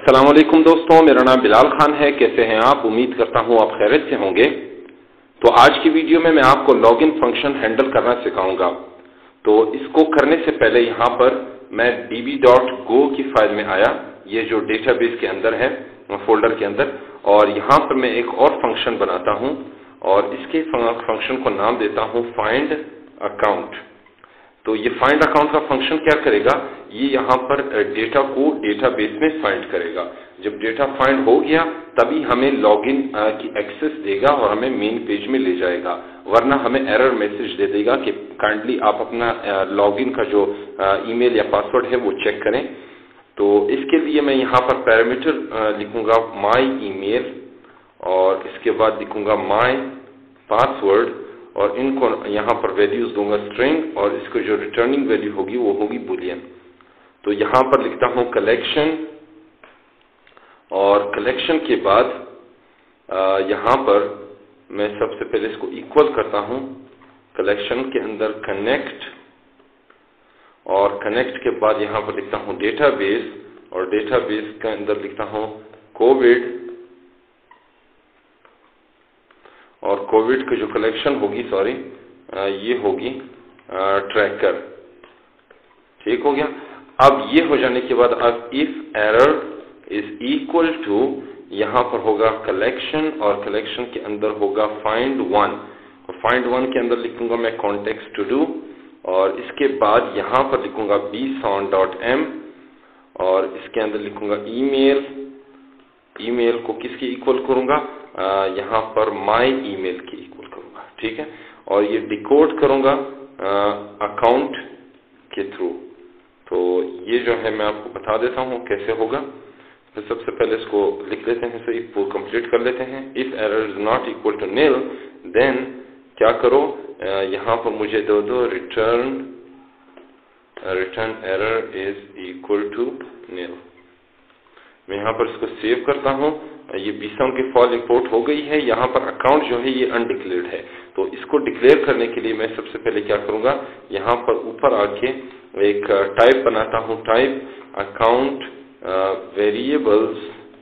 السلام علیکم دوستوں، میرا نام بلال خان ہے۔ کیسے ہیں آپ؟ امید کرتا ہوں آپ خیریت سے ہوں گے۔ تو آج کی ویڈیو میں آپ کو لاگ ان فنکشن ہینڈل کرنا سکھاؤں گا۔ تو اس کو کرنے سے پہلے یہاں پر میں db.go کی فائل میں آیا، یہ جو ڈیٹا بیس کے اندر ہے، فولڈر کے اندر، اور یہاں پر میں ایک اور فنکشن بناتا ہوں اور اس کے فنکشن کو نام دیتا ہوں فائنڈ اکاؤنٹ۔ تو یہ فائنڈ اکاؤنٹ کا فنکشن کیا کرے گا؟ یہ یہاں پر ڈیٹا کو ڈیٹا بیس میں فائنڈ کرے گا۔ جب ڈیٹا فائنڈ ہو گیا تبھی ہمیں لاگ ان کی ایکسس دے گا اور ہمیں مین پیج میں لے جائے گا، ورنہ ہمیں ایرر میسج دے دے گا کہ کائنڈلی آپ اپنا لاگ ان کا جو ای میل یا پاسورڈ ہے وہ چیک کریں۔ تو اس کے لیے میں یہاں پر پیرامیٹر لکھوں گا مائی ای میل، اور اس کے بعد لکھوں گا مائی پاسورڈ، اور ان کو یہاں پر ویلیوز دوں گا اسٹرنگ، اور اس کو جو ریٹرننگ ویلیو ہوگی وہ ہوگی بولین۔ تو یہاں پر لکھتا ہوں کلیکشن، اور کلیکشن کے بعد یہاں پر میں سب سے پہلے اس کو ایکول کرتا ہوں کلیکشن کے اندر کنیکٹ، اور کنیکٹ کے بعد یہاں پر لکھتا ہوں ڈیٹا بیس، اور ڈیٹا بیس کے اندر لکھتا ہوں کووڈ، اور کووڈ کی جو کلیکشن ہوگی یہ ہوگی ٹریکر۔ ٹھیک ہو گیا۔ اب یہ ہو جانے کے بعد اب if error is equal to یہاں پر ہوگا کلیکشن، اور کلیکشن کے اندر ہوگا find one، اور find one کے اندر لکھوں گا میں context to do، اور اس کے بعد یہاں پر لکھوں گا bsound.m، اور اس کے اندر لکھوں گا ای میل کو کس کی ایکول کروں گا؟ یہاں پر مائی ای میل کی ایکول کروں گا۔ ٹھیک ہے، اور یہ ڈیکوڈ کروں گا اکاؤنٹ کے تھرو۔ تو یہ جو ہے میں آپ کو بتا دیتا ہوں کیسے ہوگا۔ تو سب سے پہلے اس کو لکھ لیتے ہیں، صحیح کمپلیٹ کر لیتے ہیں۔ if error is not equal to nil then کیا کرو؟ یہاں پر مجھے دو return error is equal to nil۔ میں یہاں پر اس کو سیو کرتا ہوں۔ یہ bsound کی فائل امپورٹ ہو گئی ہے۔ یہاں پر اکاؤنٹ جو ہے یہ انڈکلیئرڈ ہے، تو اس کو ڈکلیئر کرنے کے لیے میں سب سے پہلے کیا کروں گا؟ یہاں پر اوپر آ کے ایک ٹائپ بناتا ہوں، ٹائپ اکاؤنٹ ویریبلز،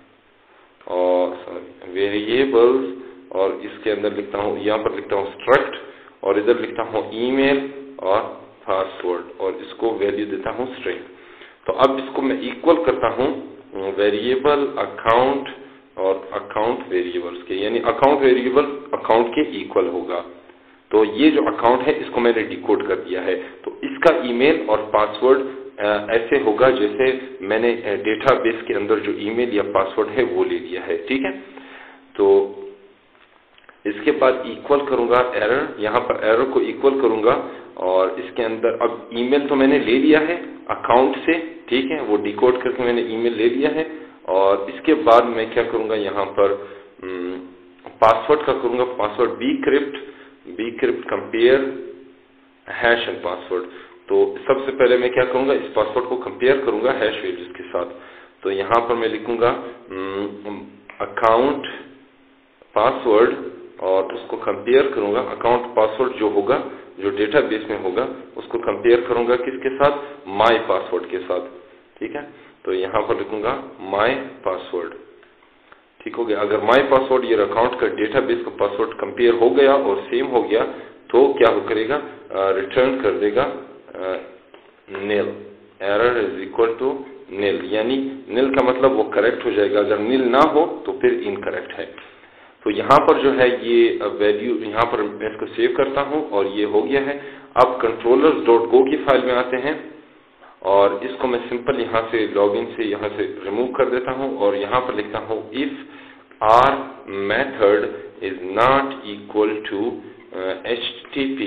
اور اس کے اندر لکھتا ہوں، یہاں پر لکھتا ہوں اسٹرکٹ، اور ادھر لکھتا ہوں ای میل اور پاسورڈ، اور اس کو ویلیو دیتا ہوں اسٹرنگ۔ تو اب اس کو میں ایکول کرتا ہوں ویریبل اکاؤنٹ اور اکاؤنٹ ویریبلز کے، یعنی اکاؤنٹ ویریبل اکاؤنٹ کے ایکول ہوگا۔ تو یہ جو اکاؤنٹ ہے اس کو میں نے ڈیکوڈ کر دیا ہے، تو اس کا ای میل اور پاسورڈ ایسے ہوگا جیسے میں نے ڈیٹا بیس کے اندر جو ای میل یا پاسورڈ ہے وہ لے لیا ہے۔ ٹھیک ہے، تو اس کے بعد ایکول کروں گا ایرر، یہاں پر ایرر کو ایکول کروں گا، اور اس کے اندر اب ای میل تو میں نے لے لیا ہے اکاؤنٹ سے، ٹھیک ہے، وہ ڈیکوڈ کر کے میں نے ای میل لے لیا ہے، اور اس کے بعد میں کیا کروں گا؟ یہاں پر پاسورڈ کا کروں گا، password bcrypt compare hash and password. تو سب سے پہلے میں کیا کروں گا؟ اس پاسورڈ کو کمپیئر کروں گا ہیش ویلیوز کے ساتھ۔ تو یہاں پر میں لکھوں گا اکاؤنٹ پاسورڈ، اور اس کو کمپیئر کروں گا، اکاؤنٹ پاسورڈ جو ہوگا جو ڈیٹا بیس میں ہوگا اس کو کمپیئر کروں گا کس کے ساتھ؟ مائی پاسورڈ کے ساتھ۔ ٹھیک ہے، تو یہاں پر لکھوں گا مائی پاسورڈ۔ ٹھیک ہو گیا۔ اگر مائی پاسورڈ یہ اکاؤنٹ کا ڈیٹا بیس کا پاسورڈ کمپیئر ہو گیا اور سیم ہو گیا تو کیا کرے گا؟ ریٹرن کر دے گا nil, error is equal to nil, یعنی نیل کا مطلب وہ کریکٹ ہو جائے گا، اگر نیل نہ ہو تو پھر انکریکٹ ہے۔ تو یہاں پر جو ہے یہ ویلیو، یہاں پر میں اس کو سیو کرتا ہوں اور یہ ہو گیا ہے۔ اب controllers.go کی فائل میں آتے ہیں، اور اس کو میں سمپل یہاں سے لاگ ان سے یہاں سے ریموو کر دیتا ہوں، اور یہاں پر لکھتا ہوں if our method is not equal to http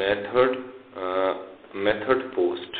method post۔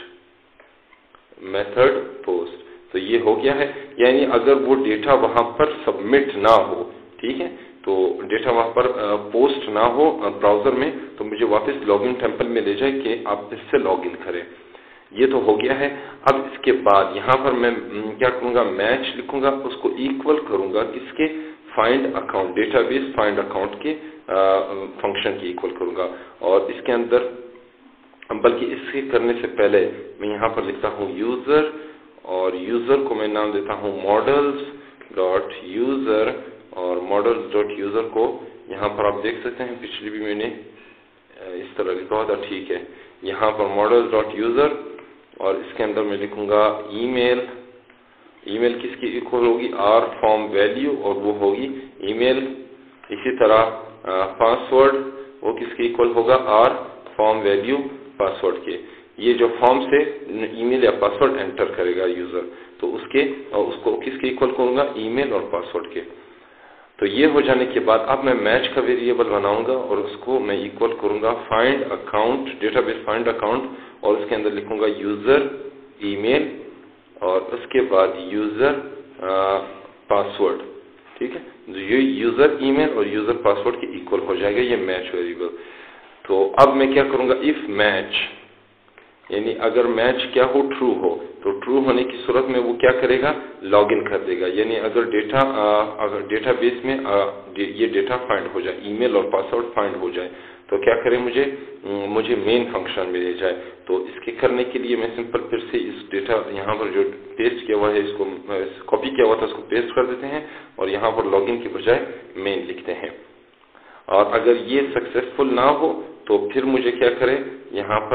تو یہ ہو گیا ہے، یعنی اگر وہ ڈیٹا وہاں پر سبمٹ نہ ہو، ٹھیک ہے، تو ڈیٹا وہاں پر پوسٹ نہ ہو براؤزر میں، تو مجھے واپس لاگ ان ٹیمپل میں لے جائے کہ آپ اس سے لاگ ان کریں۔ یہ تو ہو گیا ہے۔ اب اس کے بعد یہاں پر میں کیا کروں گا؟ میچ لکھوں گا، اس کو ایکول کروں گا کس کے؟ Find account, database find account کے فنکشن کی ایکول کروں گا، اور اس کے اندر بلکہ اس سے کرنے سے پہلے میں یہاں پر لکھتا ہوں یوزر اور یوزر کو میں نام دیتا ہوں models ڈاٹ یوزر اور models ڈاٹ یوزر کو یہاں پر آپ دیکھ سکتے ہیں پچھلی بھی میں نے اس طرح لکھا ہوا تھا، ٹھیک ہے، یہاں پر models ڈاٹ یوزر اور اس کے اندر میں لکھوں گا ای میل کس کی ایکول ہوگی آر فارم ویلیو اور وہ ہوگی ای میل. اسی طرح پاسورڈ وہ کس کے ایکول ہوگا آر فارم ویلیو پاسورڈ کے. یہ جو فارم سے ای میل یا پاسورڈ انٹر کرے گا یوزر تو اس کو کس کے ایکول کروں گا ای میل اور پاسورڈ کے. تو یہ ہو جانے کے بعد اب میں میچ کا ویریبل بناؤں گا اور اس کو میں ایکول کروں گا find account database find account اور اس کے اندر لکھوں گا یوزر ای میل اور اس کے بعد یوزر پاسورڈ. ٹھیک ہے، یہ یوزر ای میل اور یوزر پاسورڈ کے ایکول ہو جائے گا یہ میچ ویریبل. تو اب میں کیا کروں گا اف میچ، یعنی اگر میچ کیا ہو ٹرو ہو تو ٹرو ہونے کی صورت میں وہ کیا کرے گا لاگ ان کر دے گا. یعنی اگر ڈیٹا بیس میں یہ ڈیٹا فائنڈ ہو جائے ای میل اور پاسورڈ فائنڈ ہو جائے تو کیا کرے مجھے مین فنکشن میں لے جائے. تو اس کے کرنے کے لیے میں سمپل پھر سے اس ڈیٹا یہاں پر جو پیسٹ کیا ہوا ہے اس کو کاپی کیا ہوا تھا اس کو پیسٹ کر دیتے ہیں اور یہاں پر لاگ ان کے بجائے مین لکھتے ہیں. اور اگر یہ سکسیسفل نہ ہو تو پھر مجھے کیا کرے یہاں پر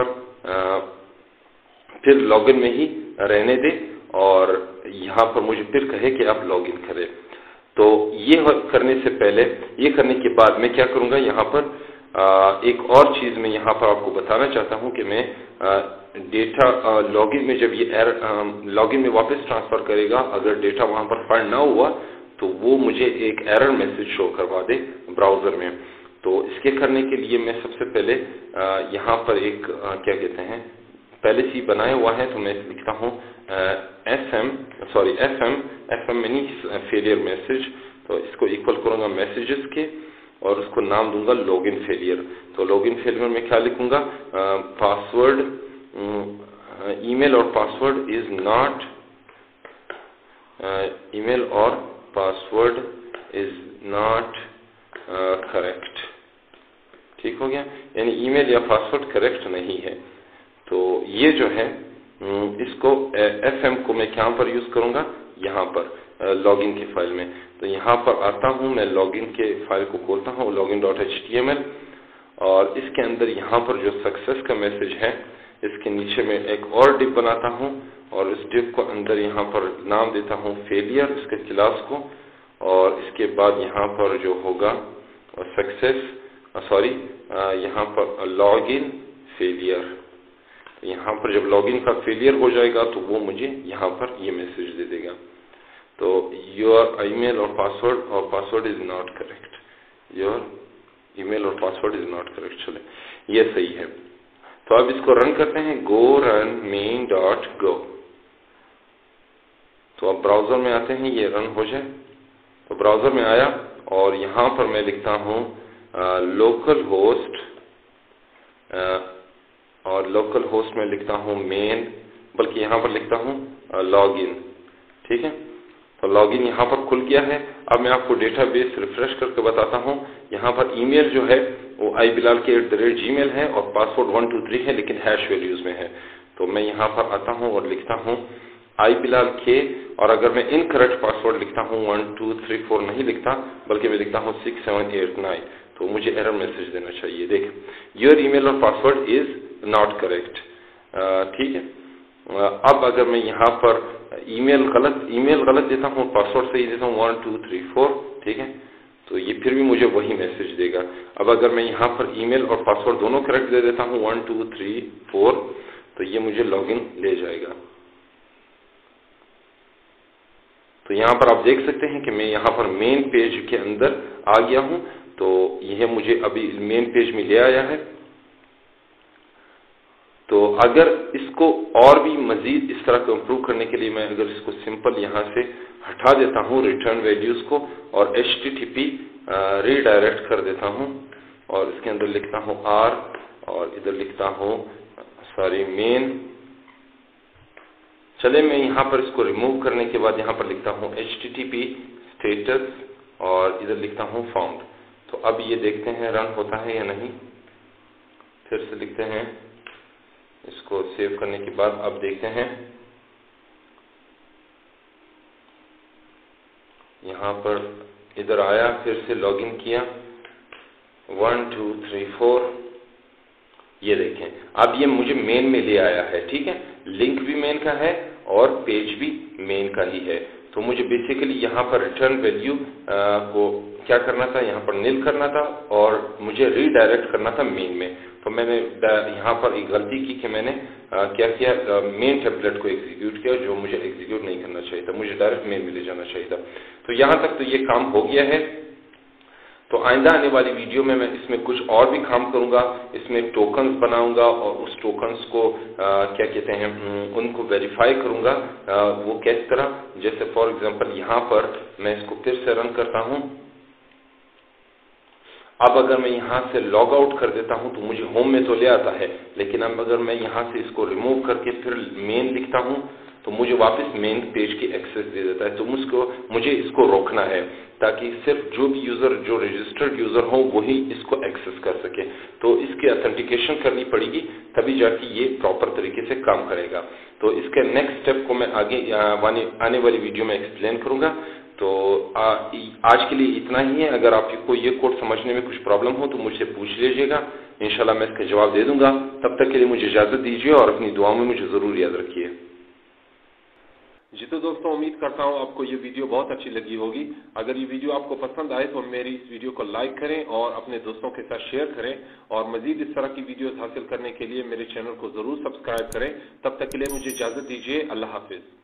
پھر لاگ ان میں ہی رہنے دے اور یہاں پر مجھے پھر کہے کہ آپ لاگ ان کرے. تو یہ کرنے سے پہلے یہ کرنے کے بعد میں کیا کروں گا یہاں پر ایک اور چیز میں یہاں پر آپ کو بتانا چاہتا ہوں کہ میں ڈیٹا لاگ ان میں جب یہ لاگ ان میں واپس ٹرانسفر کرے گا اگر ڈیٹا وہاں پر فائنڈ نہ ہوا تو وہ مجھے ایک ایرر میسج شو کروا دے براؤزر میں. تو اس کے کرنے کے لیے میں سب سے پہلے یہاں پر ایک کیا کہتے ہیں پہلے سے بنایا ہوا ہے تو میں لکھتا ہوں ایف ایم یعنی فیلئر میسج. تو اس کو ایکول کروں گا میسیجز کے اور اس کو نام دوں گا لاگ ان فیلئر. تو لاگ ان فیلئر میں کیا لکھوں گا پاسورڈ ای میل اور پاسورڈ از ناٹ ای میل اور پاسورڈ از ناٹ کریکٹ. ٹھیک ہو گیا، یعنی ای میل یا پاسورڈ کریکٹ نہیں ہے. تو یہ جو ہے اس کو ایف ایم کو میں کہاں پر یوز کروں گا یہاں پر لاگ ان کی فائل میں. تو یہاں پر آتا ہوں میں لاگ ان کے فائل کو کھولتا ہوں login ڈاٹ html اور اس کے اندر یہاں پر جو سکسیس کا میسج ہے اس کے نیچے میں ایک اور ڈپ بناتا ہوں اور اس ڈپ کو اندر یہاں پر نام دیتا ہوں فیلئر اس کے کلاس کو اور اس کے بعد یہاں پر جو ہوگا سکسیس یہاں پر لاگ ان فیلئر. یہاں پر جب لاگ ان کا فیلئر ہو جائے گا تو وہ مجھے یہاں پر یہ میسج دے دے گا. تو یور ای میل اور password is not correct, your email اور پاسورڈ از ناٹ کریکٹ. چلے یہ صحیح ہے. تو اب اس کو رن کرتے ہیں go run main.go. تو اب براؤزر میں آتے ہیں یہ رن ہو جائے. تو براؤزر میں آیا اور یہاں پر میں لکھتا ہوں لوکل ہوسٹ اور لوکل ہوسٹ میں لکھتا ہوں مین بلکہ یہاں پر لکھتا ہوں لاگ ان. ٹھیک ہے، تو لاگ ان یہاں پر کھل گیا ہے. اب میں آپ کو ڈیٹا بیس ریفریش کر کے بتاتا ہوں. یہاں پر ای میل جو ہے وہ ibilal کے @gmail ہے اور پاسورڈ 123 ہے لیکن ہیش ویلیوز میں ہے. تو میں یہاں پر آتا ہوں اور لکھتا ہوں ibilal کے اور اگر میں انکریکٹ پاسورڈ لکھتا ہوں 1234 نہیں لکھتا بلکہ میں لکھتا ہوں 6789 تو مجھے ایرر میسج دینا چاہیے. دیکھ یور ای میل اور پاسورڈ از ناٹ کریکٹ. ٹھیک ہے، اب اگر میں یہاں پر ای میل غلط دیتا ہوں پاسورڈ صحیح دیتا ہوں 1234. ٹھیک ہے، تو یہ پھر بھی مجھے وہی میسج دے گا. اب اگر میں یہاں پر ای میل اور پاسورڈ دونوں کریکٹ دے دیتا ہوں 1234 تو یہ مجھے لاگ ان لے جائے گا. تو یہاں پر آپ دیکھ سکتے ہیں کہ میں یہاں پر مین پیج کے اندر آ گیا ہوں. تو یہ مجھے ابھی مین پیج میں لے آیا ہے. تو اگر اس کو اور بھی مزید اس طرح کو امپروو کرنے کے لیے میں اگر اس کو سمپل یہاں سے ہٹا دیتا ہوں ریٹرن ویلیوز کو اور HTTP ری ڈائریکٹ کر دیتا ہوں اور اس کے اندر لکھتا ہوں R اور ادھر لکھتا ہوں مین. چلے میں یہاں پر اس کو ریموو کرنے کے بعد یہاں پر لکھتا ہوں HTTP اسٹیٹس اور ادھر لکھتا ہوں فاؤنڈ. تو اب یہ دیکھتے ہیں رن ہوتا ہے یا نہیں. پھر سے لکھتے ہیں اس کو سیو کرنے کے بعد اب دیکھتے ہیں یہاں پر ادھر آیا، پھر سے لاگ ان کیا، 1 2 3 4، یہ دیکھیں اب یہ مجھے مین میں لے آیا ہے، ٹھیک ہے، لنک بھی مین کا ہے اور پیج بھی مین کا ہی ہے۔ تو مجھے بیسیکلی یہاں پر ریٹرن ویلیو کو کیا کرنا تھا، یہاں پر نیل کرنا تھا اور مجھے ری ڈائریکٹ کرنا تھا مین میں۔ تو میں نے یہاں پر ایک غلطی کی کہ میں نے کیا کیا، مین ٹیمپلیٹ کو ایگزیکیوٹ کیا، جو مجھے ایگزیکیوٹ نہیں کرنا چاہیے تھا، مجھے ڈائریکٹ مین میں لے جانا چاہیے تھا۔ تو یہاں تک تو یہ کام ہو گیا ہے۔ تو آئندہ آنے والی ویڈیو میں اس میں کچھ اور بھی کام کروں گا، اس میں ٹوکنز بناؤں گا اور اس ٹوکنز کو کیا کہتے ہیں ان کو ویریفائی کروں گا۔ وہ کس طرح، جیسے فار ایگزامپل یہاں پر میں اس کو پھر سے رن کرتا ہوں۔ اب اگر میں یہاں سے لاگ آؤٹ کر دیتا ہوں تو مجھے ہوم میں تو لے آتا ہے، لیکن اب اگر میں یہاں سے اس کو ریموو کر کے پھر مین لکھتا ہوں تو مجھے واپس مین پیج کی ایکسس دے دیتا ہے۔ تو مجھے اس کو روکنا ہے تاکہ صرف جو بھی یوزر، جو رجسٹرڈ یوزر ہوں وہی اس کو ایکسس کر سکے۔ تو اس کی اتھینٹیکیشن کرنی پڑے گی، تبھی جا کے یہ پراپر طریقے سے کام کرے گا۔ تو اس کے نیکسٹ سٹیپ کو میں آگے آنے والی ویڈیو میں ایکسپلین کروں گا۔ تو آج کے لیے اتنا ہی ہے۔ اگر آپ کو یہ کوڈ سمجھنے میں کچھ پرابلم ہو تو مجھ سے پوچھ لیجیے گا، انشاءاللہ میں اس کا جواب دے دوں گا۔ تب تک کے لیے مجھے اجازت دیجیے اور اپنی دعاؤں میں مجھے ضرور یاد رکھیے۔ جی تو دوستوں، امید کرتا ہوں آپ کو یہ ویڈیو بہت اچھی لگی ہوگی۔ اگر یہ ویڈیو آپ کو پسند آئے تو میری اس ویڈیو کو لائک کریں اور اپنے دوستوں کے ساتھ شیئر کریں، اور مزید اس طرح کی ویڈیوز حاصل کرنے کے لیے میرے چینل کو ضرور سبسکرائب کریں۔ تب تک کے لیے مجھے اجازت دیجیے، اللہ حافظ۔